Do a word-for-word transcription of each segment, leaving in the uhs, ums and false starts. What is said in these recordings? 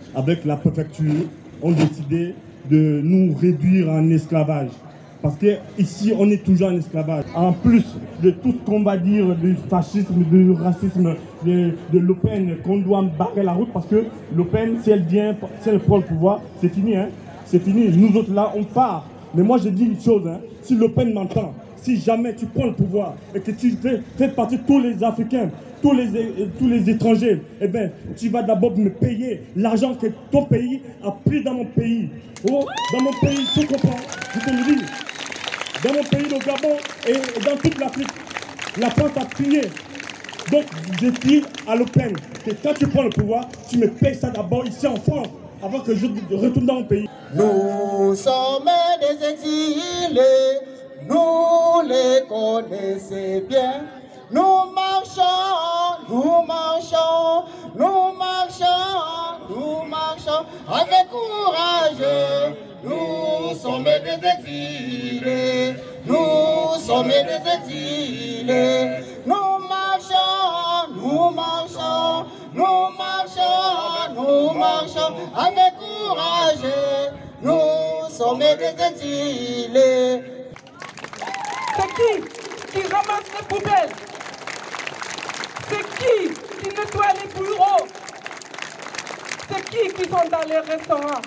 avec la préfecture, ont décidé de nous réduire en esclavage. Parce qu'ici, on est toujours en esclavage. En plus de tout ce qu'on va dire du fascisme, du racisme, de, de Le Pen, qu'on doit barrer la route, parce que Le Pen, si elle vient, si elle prend le pouvoir, c'est fini, hein. C'est fini. Nous autres là, on part. Mais moi, je dis une chose, hein. Si Le Pen m'entend, si jamais tu prends le pouvoir et que tu fais, fais partie de tous les Africains, tous les, tous les étrangers, eh bien, tu vas d'abord me payer l'argent que ton pays a pris dans mon pays. Oh, dans mon pays, tu comprends? Je te le dis. Dans mon pays, le Gabon et dans toute l'Afrique, la France a pillé. Donc, je dis à Le Pen que quand tu prends le pouvoir, tu me payes ça d'abord ici en France, avant que je retourne dans mon pays. Nous sommes des exilés, nous les connaissons bien. Nous marchons, nous marchons, nous marchons, nous marchons avec courage. Nous sommes des exilés, nous sommes des exilés. Nous marchons, nous marchons, nous marchons, nous marchons avec courage. Nous sommes des exilés. C'est qui qui ramasse les poubelles? C'est qui qui nettoie les bureaux? C'est qui qui sont dans les restaurants?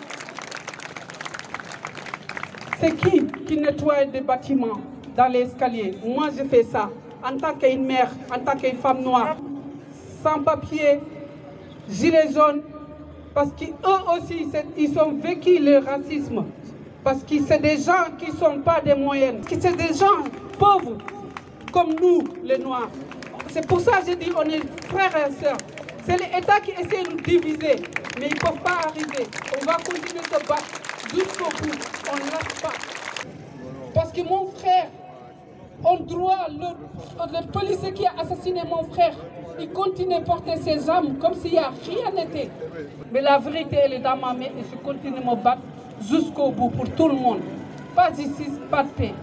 C'est qui qui nettoie des bâtiments dans les escaliers? Moi, je fais ça en tant qu'une mère, en tant qu'une femme noire, sans papier, gilet jaune, parce qu'eux aussi, ils ont vécu le racisme. Parce que c'est des gens qui ne sont pas des moyennes, c'est des gens pauvres, comme nous, les Noirs. C'est pour ça que je dis on est frères et sœurs. C'est l'État qui essaie de nous diviser, mais ils ne peuvent pas arriver. On va continuer de se battre jusqu'au bout, on ne lâche pas. Parce que mon frère, on doit, le, le policier qui a assassiné mon frère, il continue à porter ses armes comme s'il n'y a rien n'était. Mais la vérité, elle est dans ma main et je continue de me battre jusqu'au bout pour tout le monde. Pas justice, pas de paix.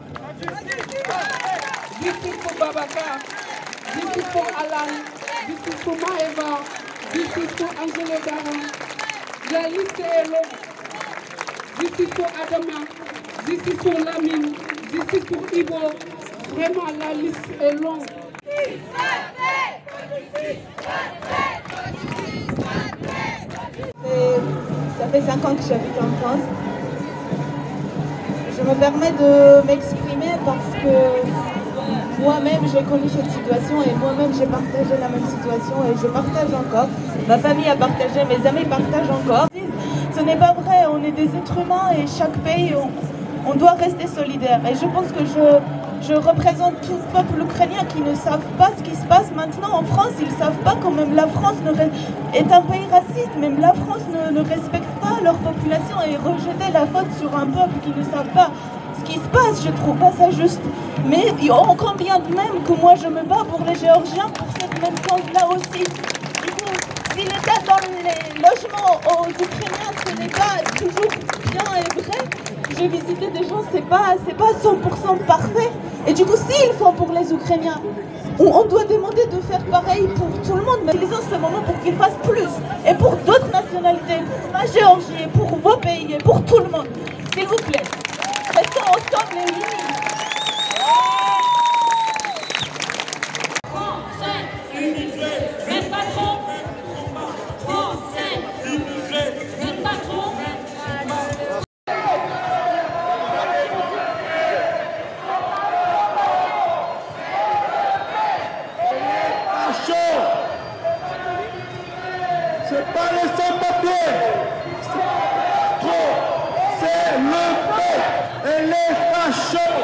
Justice pour Babacar, justice pour Alan, justice pour Maëva, justice pour Angelo Daron. La liste est longue. Justice pour Adama, justice pour Lamine, justice pour Ibo. Vraiment, la liste est longue. Ça fait cinq ans que j'habite en France. Je me permets de m'exprimer parce que moi-même j'ai connu cette situation et moi-même j'ai partagé la même situation et je partage encore. Ma famille a partagé, mes amis partagent encore. Ce n'est pas vrai, on est des êtres humains et chaque pays, on, on doit rester solidaire. Et je pense que je... Je représente tout le peuple ukrainien qui ne savent pas ce qui se passe maintenant en France. Ils ne savent pas quand même la France est un pays raciste. Même la France ne, ne respecte pas leur population et rejeter la faute sur un peuple qui ne savent pas ce qui se passe. Je trouve pas ça juste. Mais oh, combien de même que moi je me bats pour les Géorgiens pour cette même cause-là aussi. Du coup, si l'État donne les logements aux Ukrainiens, ce n'est pas toujours bien et vrai. J'ai visité des gens, c'est pas, c'est pas cent pour cent parfait. Et du coup, s'ils font pour les Ukrainiens, on, on doit demander de faire pareil pour tout le monde. Mais utilisons ce moment pour qu'ils fassent plus. Et pour d'autres nationalités, pour la Géorgie, pour vos pays, et pour tout le monde. S'il vous plaît, restons ensemble et unis. C'est pas les sans-papiers, c'est le peuple et les fachos.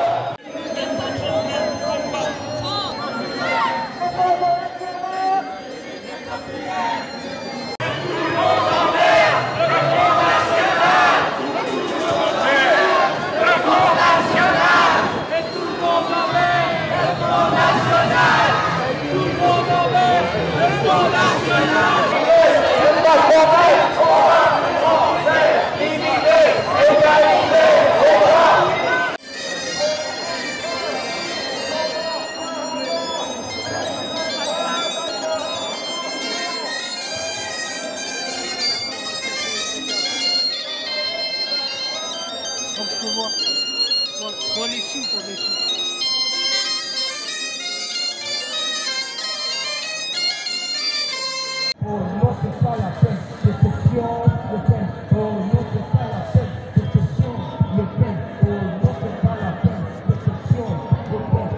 Oh non, c'est pas la peine, déception, le peine. Oh non, c'est pas la peine, déception, le peine. Oh non, c'est pas la peine, déception, le peine.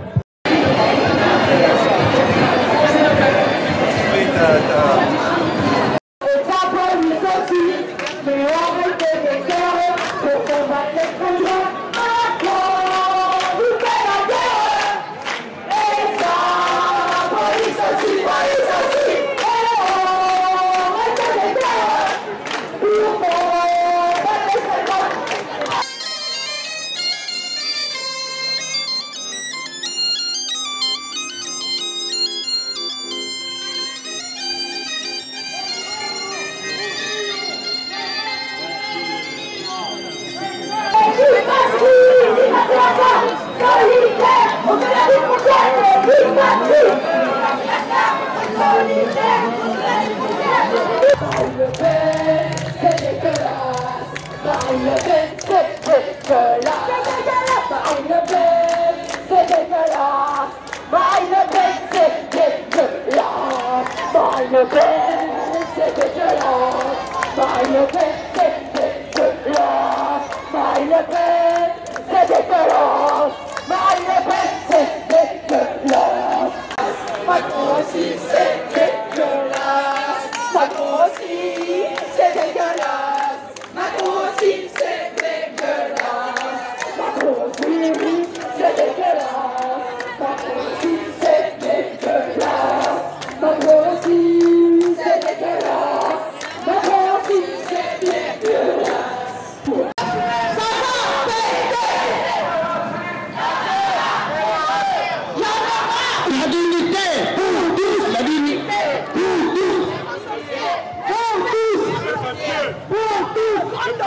Et ça peut nous aussi, mais on veut que des cœurs pour combattre les conjoints. Encore, nous fait la guerre. Et ça, police aussi, police aussi. Marine Le Pen, c'est dégueulasse. Marine Le Pen, c'est dégueulasse. Marine Le Pen, c'est dégueulasse. Marine Le Pen, c'est dégueulasse. Marine Le Pen, c'est dégueulasse. Marine Le Pen, c'est dégueulasse. Marine Le Pen, c'est dégueulasse. Marine Le Pen, c'est dégueulasse. Macron aussi, c'est dégueulasse. Macron aussi, c'est dégueulasse. Macron aussi, c'est dégueulasse. Macron aussi, c'est dégueulasse. Macron aussi, c'est dégueulasse. Macron aussi, c'est dégueulasse. Macron aussi, c'est dégueulasse. Ça va péter. La dignité pour tous, la dignité pour tous. Pour tous, pour tous,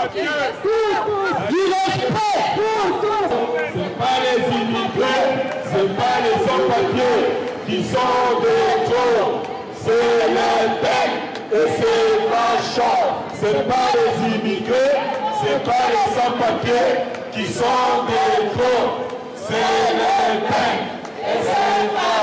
du respect pour tous. C'est pas les immigrés, c'est pas les sans-papiers qui sont des trop. C'est les peines et c'est vachant. C'est pas les immigrés, c'est pas les sans-papiers qui sont des trop. C'est les peines et c'est vachant.